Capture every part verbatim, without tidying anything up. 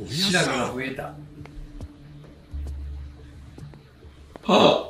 調べが増えた。はあ。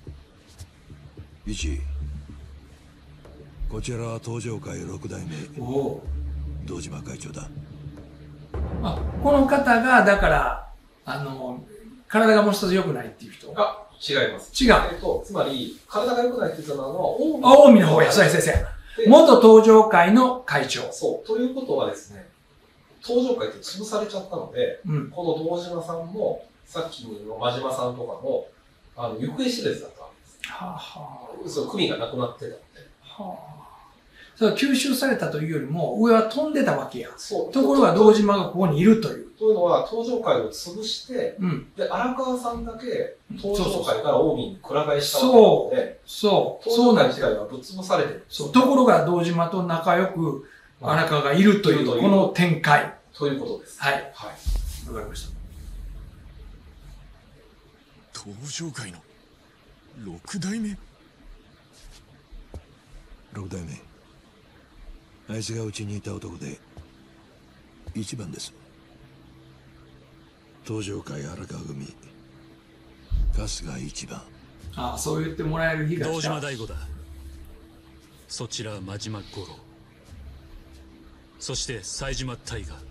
一、こちらは東上会六代目。おお。堂島会長だ。 あ、この方がだからあの体がもう一つ良くないっていう人。 あ、違います。 違う。 えっとつまり体が良くないって言ったのは近江の方や。そうや先生。元東上会の会長。 そう。ということはですね、東上会って潰されちゃったので、うん、この堂島さんも、さっきの真島さんとかも、あの、行方知れずだったわけです。はあ、はあ。そう、組がなくなってたので。はあ。それは吸収されたというよりも、上は飛んでたわけや。そう。ところが堂島がここにいるという。 というのは、東上会を潰して、うん、で、荒川さんだけ、東上会から近江にくら替えしたわけで、 そう。 東上会自体はぶっ潰されてる。 そう。ところが堂島と仲良く、荒川がいるという、この展開。 ということです。 はい。はい。わかりました。 東上会の六代目。六代目。あいつがうちにいた男で一番です。東上会荒川組春日一番。 ああ、そう言ってもらえる日が来た。 堂島大吾だ。そちらは真島五郎、そして冴島大河。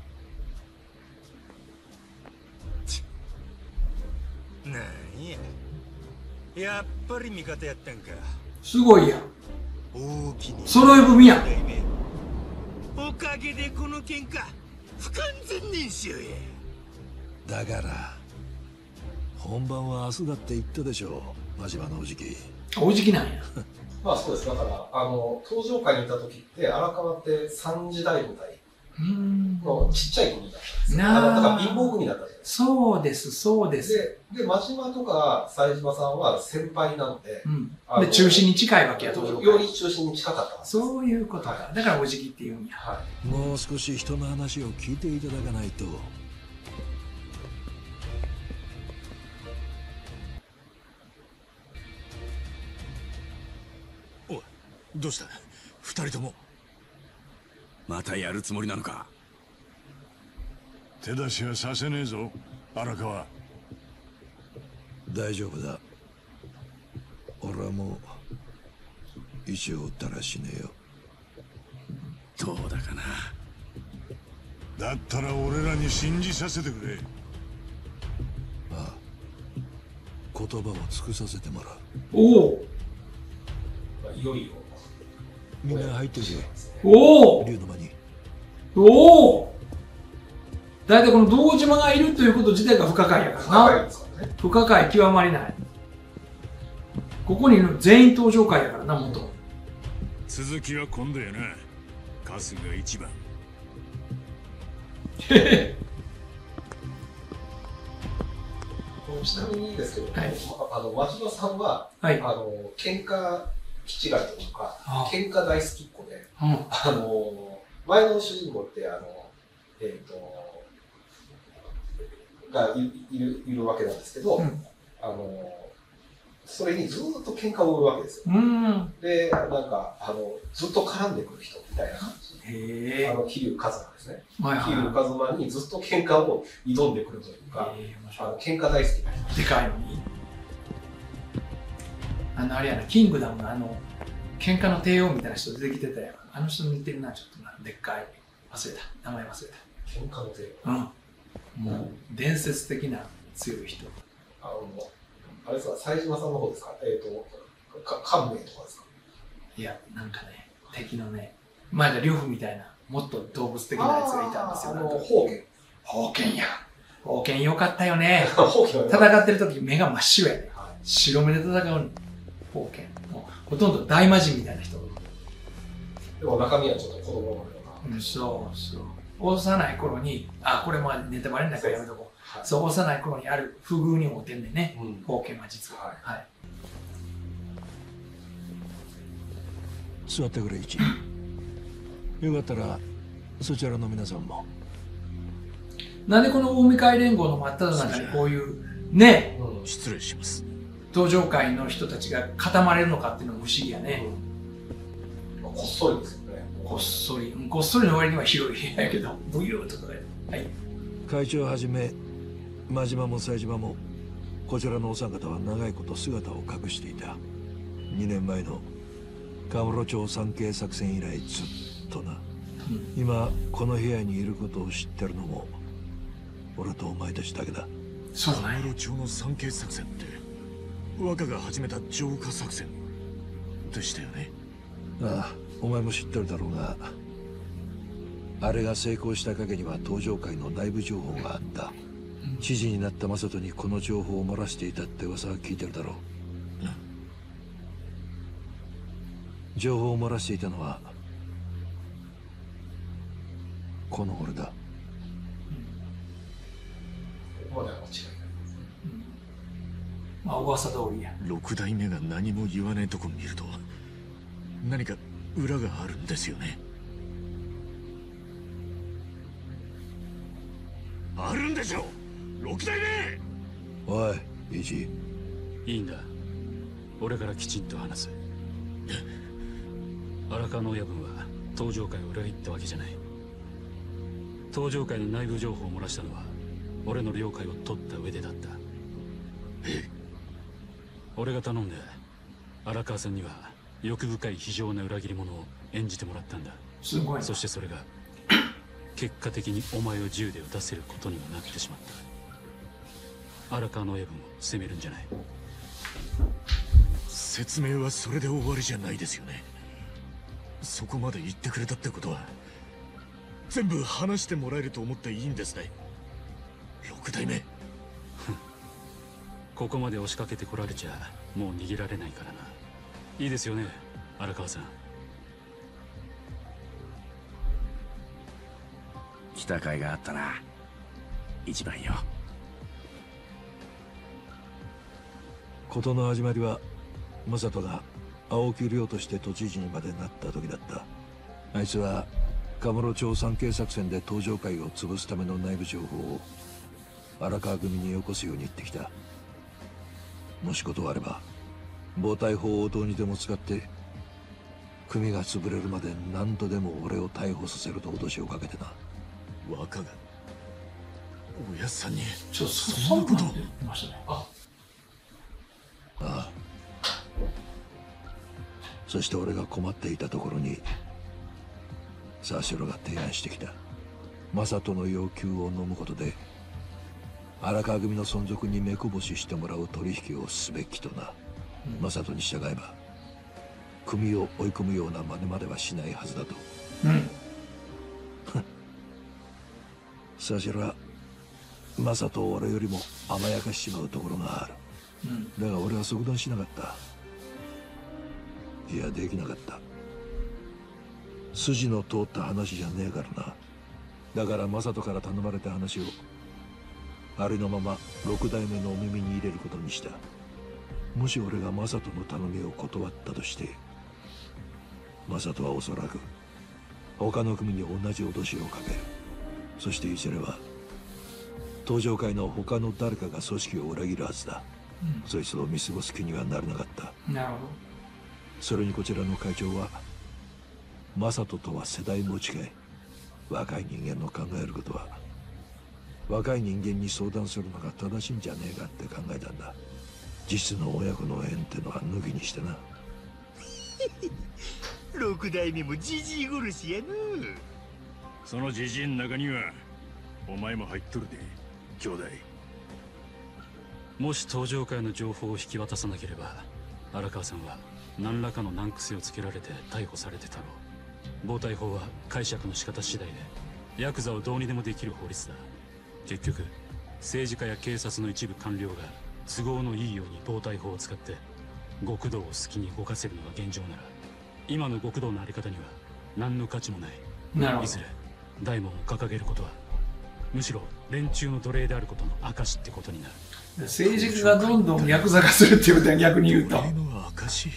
なんや、やっぱり味方やったんか。 すごいやん。 大きに揃い踏みやん。 おかげでこの喧嘩不完全燃焼や。 だから本番は明日だって言ったでしょう、真島のおじき。 おじきなんや。 まあそうです。だからあの東上会にいた時って荒川って三時代部隊のちっちゃい組だったんですよ。あのだから貧乏組だったじゃないですか。 そうですそうです。 で、で真島とか冴島さんは先輩なので、 うん、で中心に近いわけや。東上会より中心に近かったんです。 そういうことか。はい、だからおじきっていうんや。 はい、もう少し人の話を聞いていただかないと。 おい、どうした二人とも。 またやるつもりなのか。 手出しはさせねえぞ荒川。 大丈夫だ。俺はもう石を撃ったら死ねえよ。 どうだかな。 だったら俺らに信じさせてくれ。 ああ、言葉を尽くさせてもらう。 おお、 いよいよみんな入ってくれ。 おお、 竜の間に。 おお、だいたいこの堂島がいるということ自体が不可解やからな。不可解極まりない。ここにいるの全員登場会やからな、元。 続きは今度やな。春日一番。 へへ。 ちなみにですけど、はい、あの真島さんは、 はい、 あの喧嘩気違いというか、喧嘩大好きっ子で、うん、あの前の主人公ってあのえっ、ー、とが い, い, るいるわけなんですけど、うん、あのそれにずっと喧嘩を売るわけですよ。うん、でなんかあのずっと絡んでくる人みたいな感じ。へー。あの桐生一馬ですね。桐生一馬にずっと喧嘩を挑んでくるというか、あの喧嘩大好きな人。 でかいのに。あのあれやな、キングダムのあの喧嘩の帝王みたいな人出てきてたやん。あの人似てるな、ちょっとな、でっかい。忘れた、名前忘れた。 喧嘩の帝王。 うん。もう伝説的な強い人。 あのあれですか、冴島さんの方ですか。えっ、ー、とか関名とかですか。 いや、なんかね、敵のね、前田呂布みたいなもっと動物的なやつがいたんですよ。 あの宝剣。 宝剣や。宝剣よかったよね。戦ってる時目が真っ白やね。はい、白目で戦うの。宝剣。もうほとんど大魔人みたいな人。 でも中身はちょっと子供のような。 うん、そうそう。幼い頃に、あ、これもネタバレになるからやめとこう。はい、そう、幼い頃にある不遇に会うてんねんね。うん、宝剣は実は。はい。はい、 座ってくれ、一。よかったらそちらの皆さんも。 なんでこの近江会連合の真っ只中にこういうね、 うん、失礼します。 登場会の人たちが固まれるのかっていうのも不思議やね。 うん、こっそりですよね。 こっそり、こっそりの割には広い部屋やけど、ブユーとかで。はい。 会長はじめ真島も冴島もこちらのお三方は長いこと姿を隠していた。にねんまえのカムロ町三景作戦以来ずっとな、うん、今この部屋にいることを知ってるのも俺とお前たちだけだ。 そうね。カムロ町の三景作戦って若が始めた浄化作戦でしたよね。 ああ、お前も知ってるだろうが、あれが成功した陰には東上界の内部情報があった。知事になった正人にこの情報を漏らしていたって噂は聞いてるだろう。うん、情報を漏らしていたのはこの俺だ。 まだ間違いない。 まあ噂通りや。 六代目が何も言わないとこ見ると何か裏があるんですよね。あるんでしょ六代目。おいイチ。 いいんだ、俺からきちんと話す。荒川の親分は東上界を裏切ったわけじゃない。東上界の内部情報を漏らしたのは俺の了解を取った上でだった。え俺が頼んで荒川さんには欲深い非情な裏切り者を演じてもらったんだ。 すごい。 そしてそれが結果的にお前を銃で撃たせることにもなってしまった。荒川の親分を責めるんじゃない。 説明はそれで終わりじゃないですよね。そこまで言ってくれたってことは全部話してもらえると思っていいんですね、六代目。 ここまで押しかけてこられちゃもう逃げられないからな。いいですよね荒川さん。 来た甲斐があったな一番よ。 事の始まりは正人が青木亮として都知事にまでなった時だった。あいつはカムロ町三景作戦で東上界を潰すための内部情報を荒川組によこすように言ってきた。もしことがあれば暴対法をどうにでも使って組が潰れるまで何度でも俺を逮捕させると脅しをかけてな。 若がおやさんにちょっとそんなことを。 言ってましたね。あああ。そして俺が困っていたところにサシロが提案してきた。正人の要求を飲むことで荒川組の存続に目こぼししてもらう取引をすべきとな。うん、正人に従えば組を追い込むような真似まではしないはずだと。うん。サシロは正人を俺よりも甘やかしちまうところがある。うん、だが俺は即断しなかった。いやできなかった。筋の通った話じゃねえからな。だから正人から頼まれた話をありのまま六代目のお耳に入れることにした。もし俺が正人の頼みを断ったとして正人はおそらく他の組に同じ脅しをかける。そしていずれは東上界の他の誰かが組織を裏切るはずだ。うん、そいつを見過ごす気にはなれなかった。 なるほど。 それにこちらの会長は正人とは世代も違い、若い人間の考えることは若い人間に相談するのが正しいんじゃねえかって考えたんだ。実の親子の縁ってのは抜きにしてな。 六代目もじじい殺しやの。 そのじじいの中にはお前も入っとるで兄弟。 もし東上界の情報を引き渡さなければ荒川さんは何らかの難癖をつけられて逮捕されてたろう。暴対法は解釈の仕方次第でヤクザをどうにでもできる法律だ。結局政治家や警察の一部官僚が都合のいいように暴対法を使って極道を好きに動かせるのが現状なら今の極道のあり方には何の価値もない。 なるほど。 いずれ大門を掲げることはむしろ連中の奴隷であることの証ってことになる。 政治家がどんどんヤクザ化するっていうことは逆に言うと奴隷の証。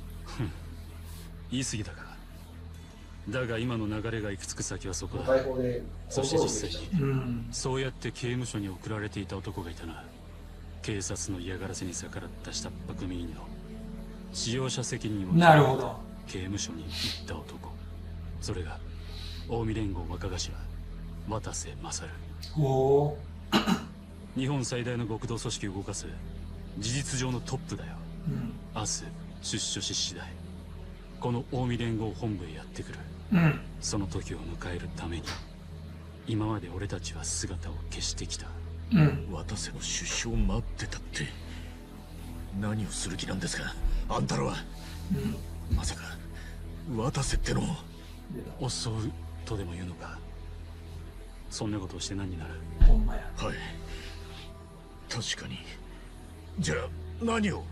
言い過ぎたか。だが今の流れが行き着く先はそこだ。そして実際に、うん、そうやって刑務所に送られていた男がいたな。警察の嫌がらせに逆らった下っ端組員の使用者責任をなるほど刑務所に行った男。それが近江連合若頭渡瀬勝。 おお。 日本最大の極道組織を動かす事実上のトップだよ。うん、明日出所し次第この近江連合本部へやってくる。うん、その時を迎えるために今まで俺たちは姿を消してきた。 うん、渡瀬の出所を待ってたって何をする気なんですか、あんたらは。うん、まさか渡瀬ってのを襲うとでも言うのか。そんなことをして何になる。 ほんまや。 はい、確かに。じゃあ何を。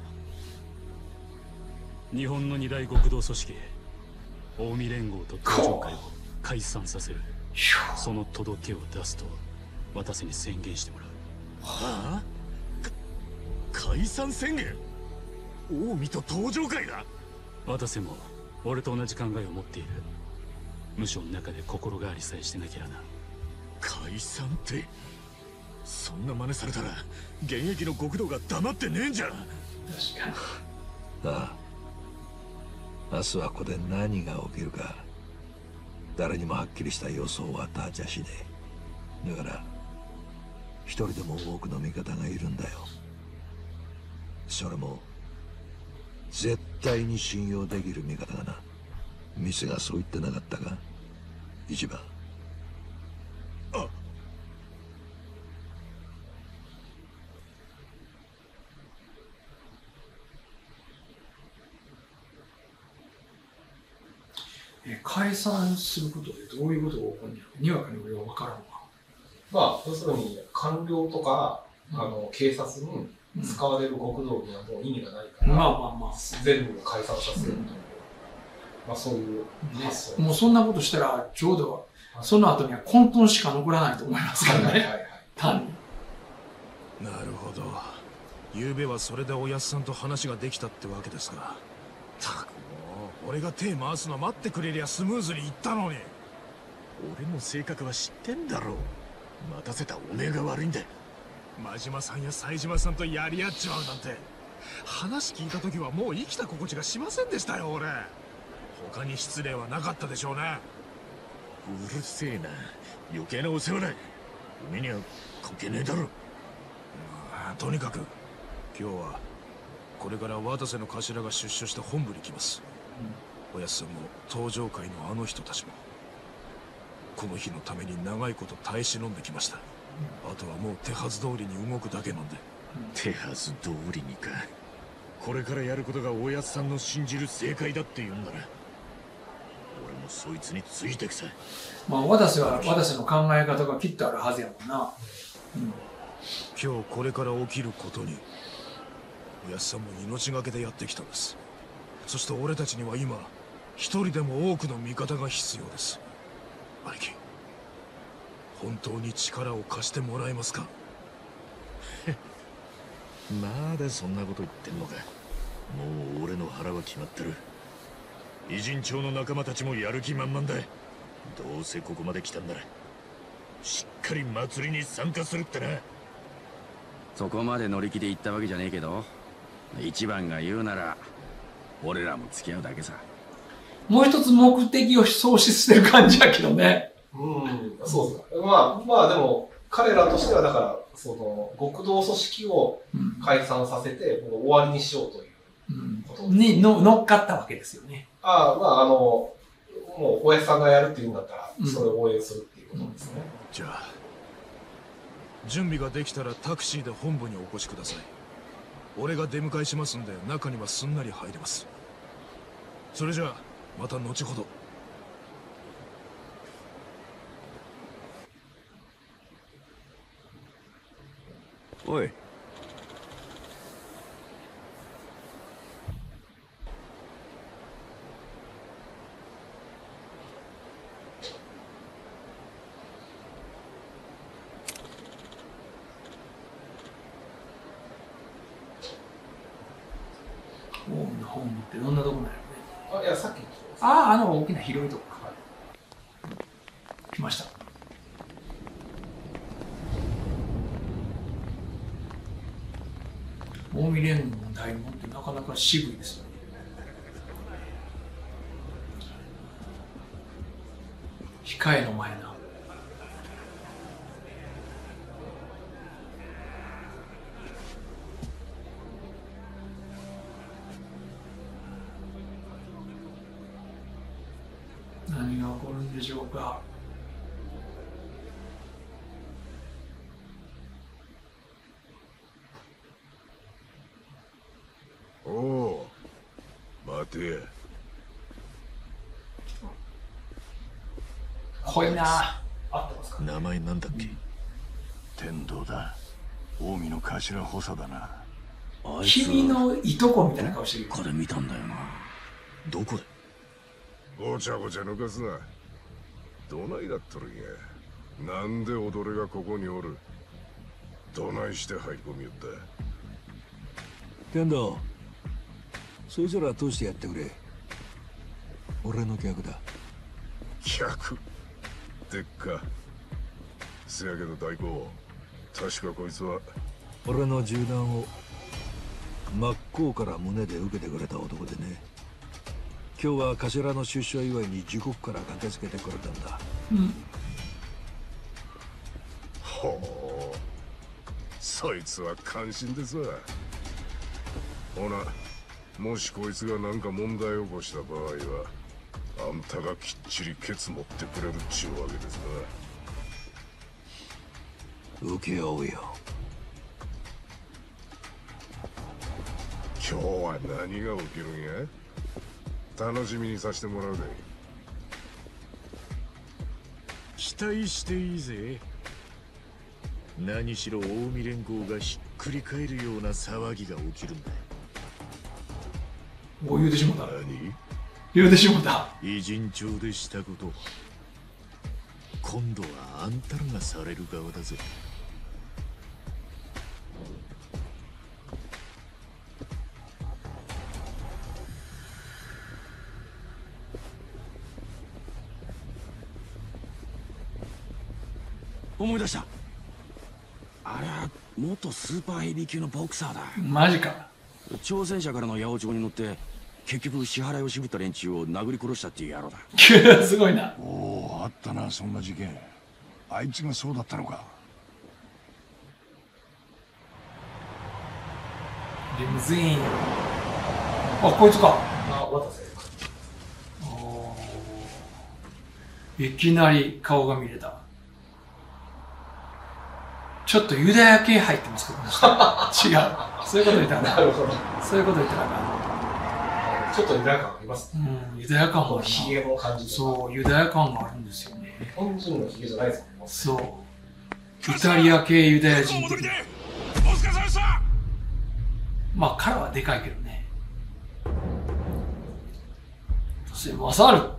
日本の二大極道組織近江連合と東上会を解散させる。その届けを出すと渡瀬に宣言してもらう。 はあ、解散宣言。近江と東上会が。 渡瀬も俺と同じ考えを持っている。無所の中で心変わりさえしてなきゃな。 解散って、そんな真似されたら現役の極道が黙ってねえんじゃん。確かに。ああ、明日はここで何が起きるか誰にもはっきりした予想は立ちゃしねえ。だから一人でも多くの味方がいるんだよ。それも絶対に信用できる味方がな。店がそう言ってなかったか、一番。あ、 え解散することでどういうことが起こるんやろ。にわかに俺は分からんわ。 まあ要するに官僚とか、うん、あの警察に使われる極道にはもう意味がないから、うん、まあまあまあ全部を解散させるという、うん、まあそういう発想、 ね、もうそんなことしたらちょうどその後には混沌しか残らないと思いますからね。はいはいはい、単に。なるほど。昨べはそれでおやっさんと話ができたってわけですか。たくもう俺が手回すの待ってくれりゃスムーズにいったのに。俺の性格は知ってんだろう。待たせたおめえが悪いんだ。真島さんや冴島さんとやり合っちまうなんて話聞いた時はもう生きた心地がしませんでしたよ。俺他に失礼はなかったでしょうね。うるせえな、余計なお世話だ。おめえには関係ねえだろ。まあ、とにかく今日はこれから渡瀬の頭が出所して本部に来ます、うん、おやっさんも東上会のあの人たちもこの日のために長いこと耐え忍んできました、うん、あとはもう手はず通りに動くだけなんで、うん、手はず通りにか。これからやることがおやっさんの信じる正解だって言うんなら俺もそいつについてくさ。 まあ渡瀬は渡瀬の考え方がきっとあるはずやもんな、うん、 今日これから起きることにおやっさんも命がけでやってきたんです。そして俺たちには今一人でも多くの味方が必要です。兄貴、本当に力を貸してもらえますか。まだそんなこと言ってんのか。もう俺の腹は決まってる。偉人町の仲間たちもやる気満々だ。どうせここまで来たんならしっかり祭りに参加するってな。 そこまで乗り気で言ったわけじゃねえけど、一番が言うなら俺らも付き合うだけさ。 もう一つ目的を喪失してる感じやけどね。 うん、そうですね。まあまあでも彼らとしてはだからその極道組織を解散させて、うん、もう終わりにしようということ、 うん、にの乗っかったわけですよね。 ああ、まああのもうおやさんがやるって言うんだったらそれを応援するっていうことですね。うん、 じゃあ準備ができたらタクシーで本部にお越しください。俺が出迎えしますんで中にはすんなり入れます。それじゃあまた後ほど。 おい、 近江の本部ってどんなとこなんやろね。 あ、いやさっきああ、あの大きな広いとこか、はい、来ました。近江連合の大門ってなかなか渋いですよね。控えの前なでしょうか。 おお、待て。 濃いな。 合ってますか？ 名前なんだっけ？天道だ。近江の頭補佐だな。 君のいとこみたいな顔してる。 これ見たんだよな。どこで？ ごちゃごちゃ抜かすな。どないだっとるんや。なんで踊れがここにおる。どないして入り込みよった。 天道、そいつら通してやってくれ。俺の客だ。 客でっか。せやけど大公、確かこいつは俺の銃弾を真っ向から胸で受けてくれた男でね。今日は頭の出所祝いに自国から駆けつけてくれたんだ。 うん。 ほう、そいつは感心ですわ。ほな、もしこいつが何か問題を起こした場合は、あんたがきっちりケツ持ってくれるっちゅうわけですな。請け負うよ。 今日は何が起きるんや？楽しみにさせてもらうで。 期待していいぜ。何しろ近江連合がひっくり返るような騒ぎが起きるんだ。 お、言うてしもた。 何？ 言うてしもた。 偉人帳でしたこと、今度はあんたらがされる側だぜ。 思い出した。あれは元スーパーヘビー級のボクサーだ。 マジか。 挑戦者からの八百長に乗って結局支払いを渋った連中を殴り殺したっていう野郎だ。 すごいな。 おお、あったな、そんな事件。あいつがそうだったのか。 リムズイン。あ、こいつか。 あ、渡せ。 いきなり顔が見れた。ちょっとユダヤ系入ってますけどね。違う。そういうこと言ったらなるほど。 そういうこと言ったらちょっとユダヤ感ありますね。 うん、ユダヤ感もあるな。 ヒゲの感じ。 そう、ユダヤ感があるんですよね。 日本人のヒゲじゃないですもんね。 そう。イタリア系ユダヤ人的な。まあ、彼はでかいけどね。そして、マサール。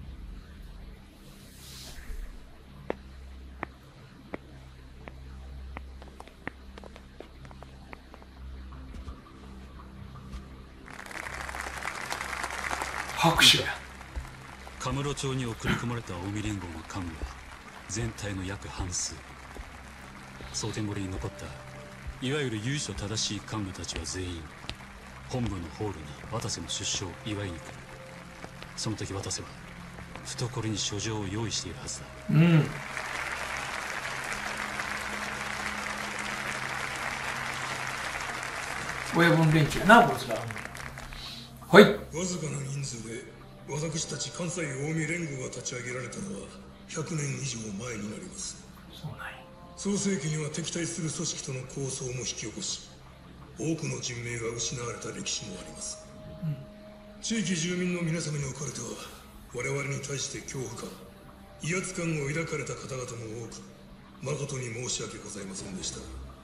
拍手や。 カムロ町に送り込まれた近江連合の幹部は全体の約半数。蒼天堀に残ったいわゆる由緒正しい幹部たちは全員本部のホールに渡瀬の出所を祝いに来る。その時渡瀬は懐に書状を用意しているはずだ。 うん。親分連中やな、こいつら。はい。 わずかな人数で私たち関西近江連合が立ち上げられたのはひゃくねん以上前になります。 そうなんや。 創世紀には敵対する組織との抗争も引き起こし、多くの人命が失われた歴史もあります、うん、地域住民の皆様におかれては我々に対して恐怖感、威圧感を抱かれた方々も多く、誠に申し訳ございませんでした。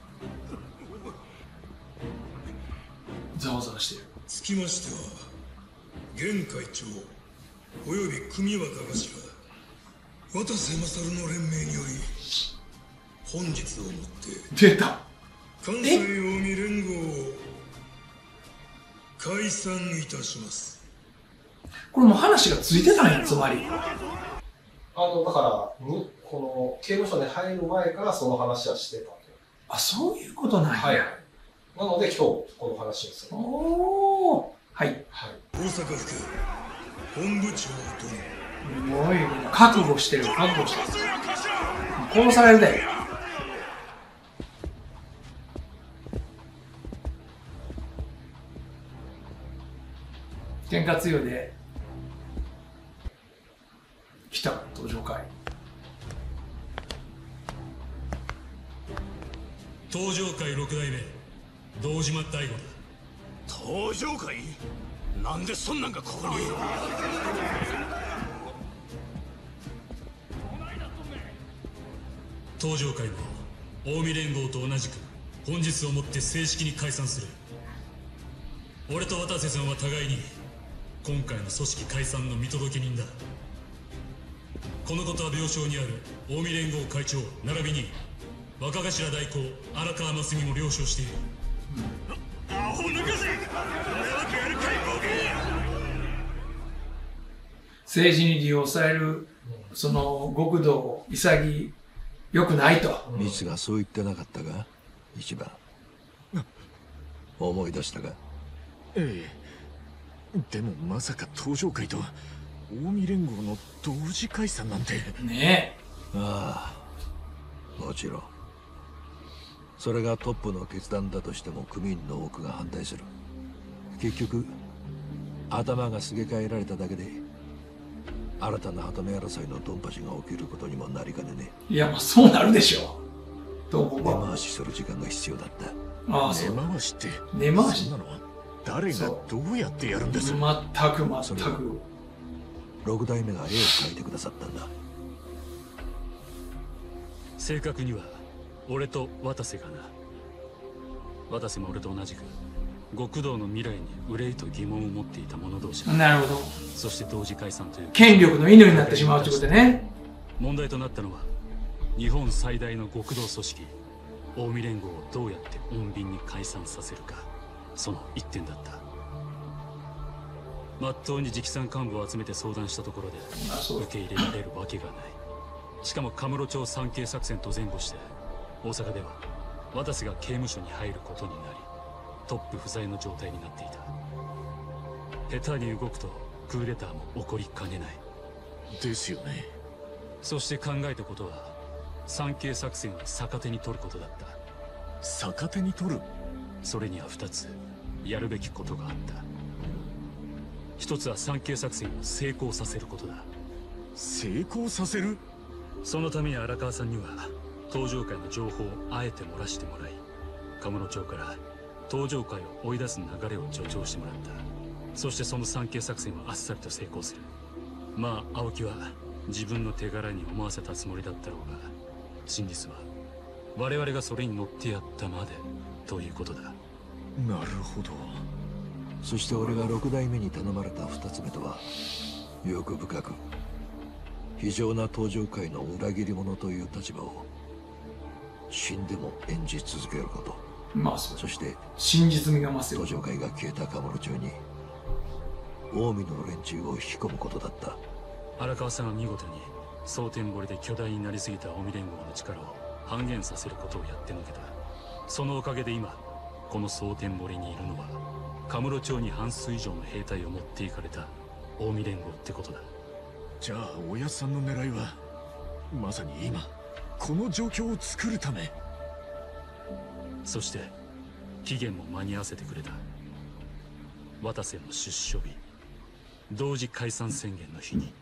ざわざわしてる。 つきましては現会長および組若頭渡瀬勝の連名により本日をもって出た関西近江連合を解散いたします。 これもう話がついてたんや、つまり。 あの、だから、にこの刑務所に入る前からその話はしてたと。 あ、そういうことなんや。 はい。なので今日この話をする。 おお。はい。 はい。大阪府警本部長殿。すごい、覚悟してる、覚悟してる。殺されるで。喧嘩強いで。来た、登場。 東上会六代目堂島大吾だ。 東上会？なんでそんなんがここに？ 東上会は近江連合と同じく本日をもって正式に解散する。俺と渡瀬さんは互いに今回の組織解散の見届け人だ。このことは病床にある近江連合会長並びに若頭代行荒川真澄も了承している。 アホ抜かせ！そんなわけあるかいボケ！ 政治に利用されるその極道潔よくないと。 ミツがそう言ってなかったが、一番思い出したか？ ええ。でもまさか東上会と近江連合の同時解散なんて。 ねえ。ああ、もちろん。それがトップの決断だとしても組員の多くが反対する。結局頭がすげ替えられただけで新たな鳩目争いのドンパチが起きることにもなりかねね。 いや、まあそうなるでしょう。どう根回しする時間が必要だった。 ああ、そう。 根回しって根回しそんなの誰がどうやってやるんです？ 全く全く。 六代目が絵を描いてくださったんだ。 正確には俺と渡瀬がな。渡瀬も俺と同じく極道の未来に憂いと疑問を持っていた者同士だ。 なるほど。 そして同時解散という権力の犬になってしまうということでね。 問題となったのは日本最大の極道組織近江連合をどうやって穏便に解散させるか、その一点だった。まっとうに直参幹部を集めて相談したところで受け入れられるわけがない。しかもカムロ町三景作戦と前後して大阪では渡瀬が刑務所に入ることになり、トップ不在の状態になっていた。下手に動くとクーデターも起こりかねないですよね。 そして考えたことは三景作戦を逆手に取ることだった。 逆手に取る？ それには二つやるべきことがあった。一つは三景作戦を成功させることだ。 成功させる？ そのために荒川さんには東上会の情報をあえて漏らしてもらい、神室町から東上会を追い出す流れを助長してもらった。そしてその三景作戦はあっさりと成功する。まあ青木は自分の手柄に思わせたつもりだったろうが、真実は我々がそれに乗ってやったまでということだ。 なるほど。 そして俺が六代目に頼まれた二つ目とは、欲深く非常な東上界の裏切り者という立場を死んでも演じ続けること。 まあそう。 そして真実味が増すよ。 東上界が消えた神室町に近江の連中を引き込むことだった。 荒川さんは見事に蒼天堀で巨大になりすぎた近江連合の力を半減させることをやってのけた。そのおかげで今この蒼天堀にいるのは神室町に半数以上の兵隊を持っていかれた近江連合ってことだ。 じゃあおやっさんの狙いはまさに今この状況を作るため。 そして期限も間に合わせてくれた。渡瀬の出所日、同時解散宣言の日に。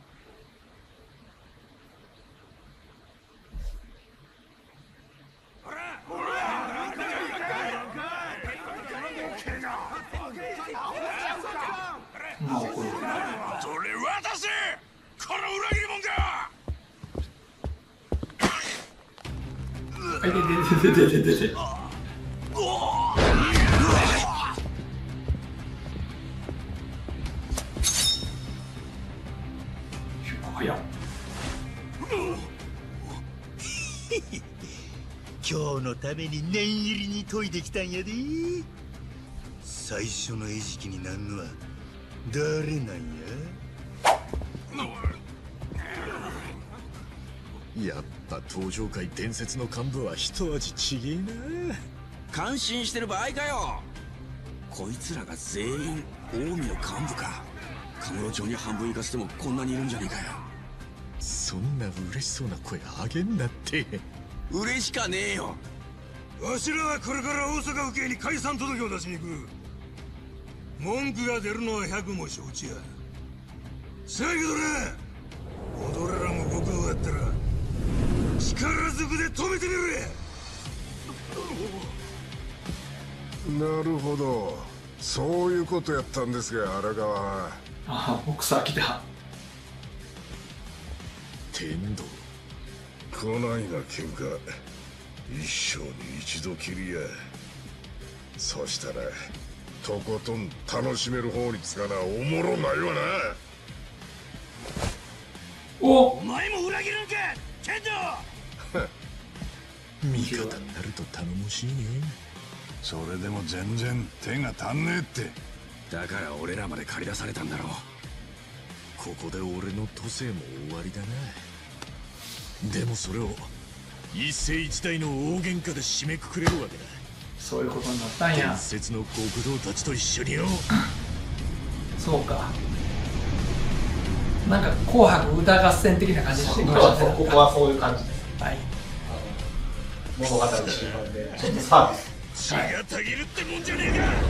それ渡せ！この裏切り者が！ はい、出て出て出て出て。早っ。 今日のために念入りに研いできたんやで。最初の餌食になるのは誰なんや？ やっぱ東上界伝説の幹部は一味ちげえな。 感心してる場合かよ。こいつらが全員近江の幹部か。神室町に半分行かせてもこんなにいるんじゃねえかよ。 そんな嬉しそうな声あげんなって。 嬉しかねえよ。 わしらはこれから大阪府警に解散届を出しに行く。文句が出るのは百も承知や。せやけどな、俺らも極道だったら力ずくで止めてみろや。 なるほど、そういうことやったんですが、荒川は。 ああ、ボクサー来た。 天道、 こないな喧嘩一生に一度きりや。そしたらとことん楽しめる方につかな、おもろないわな。 おお前も裏切るんか天道。 味方になると頼もしいね。 それでも全然手が足んねえって。 だから俺らまで駆り出されたんだろう。 ここで俺の都政も終わりだな。でもそれを一世一代の大喧嘩で締めくくれるわけだ。 そういうことになったんや。 伝説の極道たちと一緒によ。 そうか。なんか紅白歌合戦的な感じになってきましたね。 ここはそういう感じです。 はい。 物語の終盤でちょっとサービス。 血がたぎるってもんじゃねえか。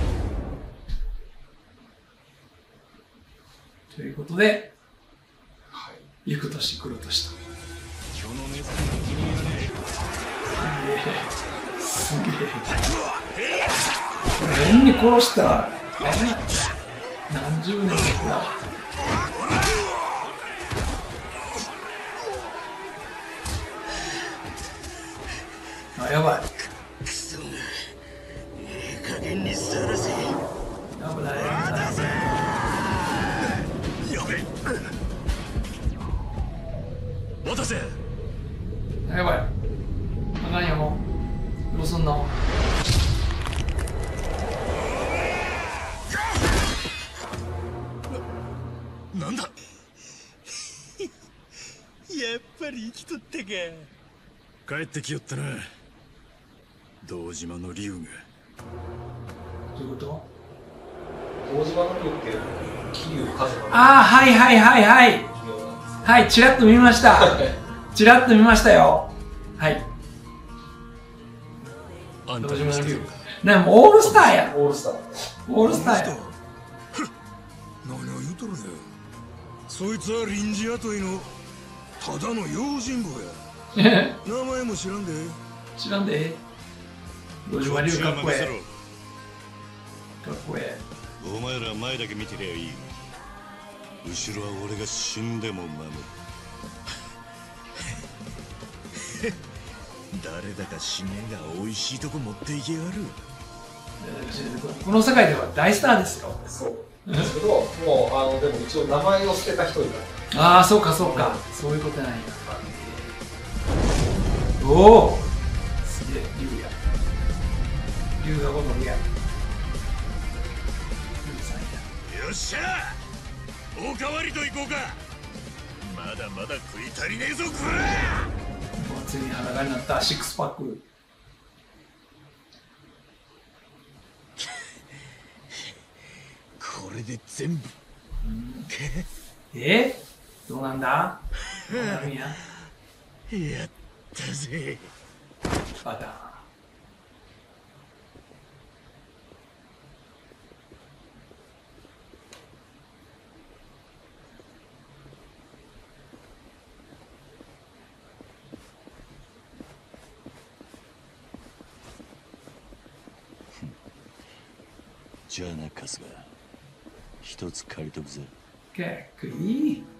ということで、はい、行く年来る年と。 今日の目覚めの君がね。 すげえ。すげえ。変に殺したら何十年もだ。あ、やばい。 くそが。いい加減にさらせ。 危ない。 渡せ。やべ。 渡せ。 やばい。あかんよ、もう。どうすんの。 な、なんだ。やっぱり生きとったか。 帰ってきよったな、堂島の竜が。 どういうこと？ 堂島の竜って桐生一馬。 ああ、はいはいはいはいはい、ちらっと見ました。ちらっと見ましたよ。はい。 あんたの人なんかもうオールスターや。 オールスター。 オールスターや。 何を言うとるね。そいつは臨時雇いのただの用心棒や。名前も知らんで。 知らんで。堂島龍かっこええ。かっこええ。お前ら前だけ見てりゃいい。後ろは俺が死んでも守る。 誰だか死ねえが美味しいとこ持っていけやがる。 この世界では大スターですよ。 そうですけど、もうあのでも一応名前を捨てた人いる。 ああ、そうかそうか、そういうことないんだ。おお、すげえ、竜や。竜がごとりや。 よっしゃ、おかわりといこうか。まだまだ食い足りねえぞ、こら。 ついに裸になったシックスパック。 これで全部。 え？どうなんだ？どうなるんや？ やったぜ。 バタじゃあな、春日。一つ借りとくぜ。 かっこいい。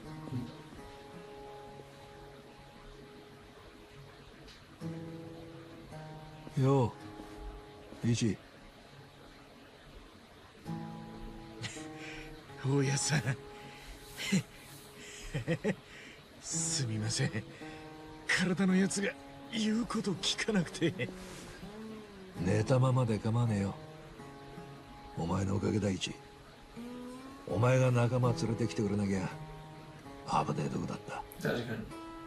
よう、イチ。 大家さん。すみません。体のやつが言うこと聞かなくて。 寝たままで構わねえよ。お前のおかげだ、イチ。お前が仲間連れてきてくれなきゃ危ねえとこだった。 確か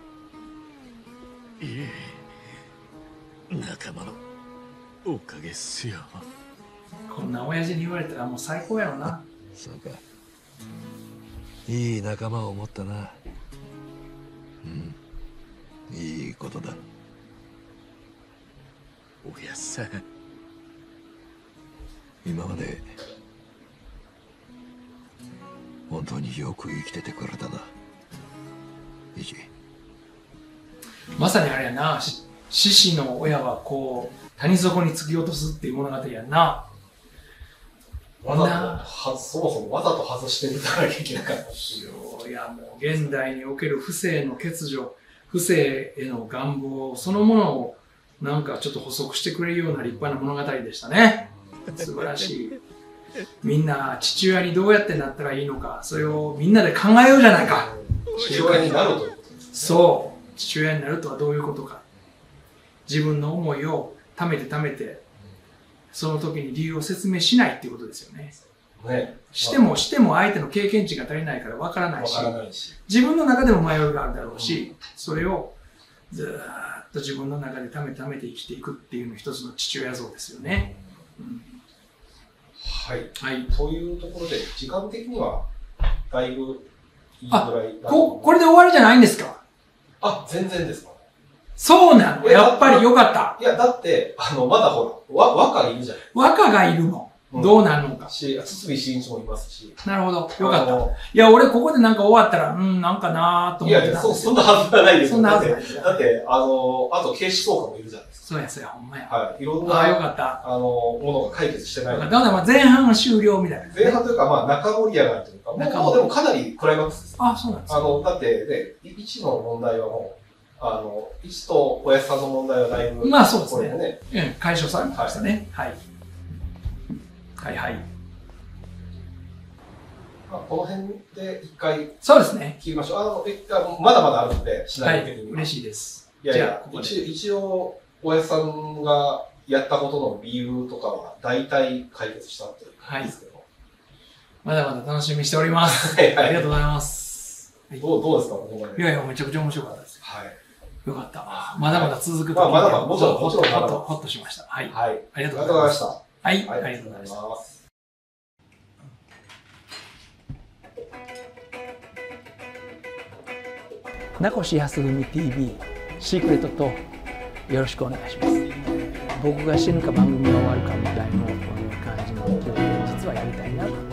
に。いえ、仲間のおかげっすよ。 こんな親父に言われたらもう最高やろな。 そうか。いい仲間を持ったな。うん、いいことだ。 おやさん、 今まで本当によく生きててくれたな、イチ。 まさにあれやな、 獅子の親はこう谷底に突き落とすっていう物語やんな。 わざとは、そもそもわざと外してみたらいけなかったし。 いや、もう現代における不正の欠如、不正への願望そのものをなんかちょっと補足してくれるような立派な物語でしたね。素晴らしい。みんな父親にどうやってなったらいいのか、それをみんなで考えようじゃないか。 父親になるということですね。 そう。父親になるとはどういうことか。自分の思いを貯めて貯めて、その時に理由を説明しないっていうことですよね。ね、してもしても相手の経験値が足りないから分からないし、 ないし自分の中でも迷いがあるだろうし、うん、それをずーっと自分の中で貯めて貯めて生きていくっていうの一つの父親像ですよね。うんうん、 はい、はい。というところで時間的にはだいぶいいぐらいだと。 ここれで終わりじゃないんですか？ あ、全然ですか。 そうなの。やっぱりよかった。 いや、だって、あの、まだほら、わ、和歌いるじゃない。 和歌がいるの。うん、どうなるのか。 し、堤真一もいますし。 なるほど。よかった。いや、俺ここでなんか終わったら、うん、なんかなーと思ってたんですよ。 いや、そ、そんなはずはないですよ。 そんなはずないですよ。 だって、あの、あと警視総監もいるじゃないですか。 そうや、そうや、ほんまや。 はい。いろんな、 あ、よかった。 あの、ものが解決してない。 だからまあ前半は終了みたいな、ね。 前半というか、まあ、中盛り上がりというか、もうでもかなりクライマックスです。 あ、そうなんですか。 あの、だってね、いちの問題はもう、あの、いちとおやすさんの問題はだいぶ、 まあそうですね。 ねうん、解消されましたね。はい。はい、はい、はい。 まあ、この辺で一回、 そうですね。 切りましょう。あの、え、あのまだまだあるので、シナリオ的に。 はい、嬉しいです。 いやいや、一, 一応、おやすさんがやったことの理由とかは、大体解決したっていう感じですけど、はい。 まだまだ楽しみにしております。 はい、はい。 ありがとうございます。 どう、どうですか、ここまで。 いやいや、めちゃくちゃ面白かったです。 はい。 よかった。まだまだ続くと、 はい、まあ、まだまだ、もちろん、もちろん、 ほっと、ほっとしました。はい。 はい。 ありがとうございました。はい。 ありがとうございます。名越康文 ティーブイ シークレットとよろしくお願いします。僕が死ぬか番組が終わるかみたいな感じの今日実はやりたいなと。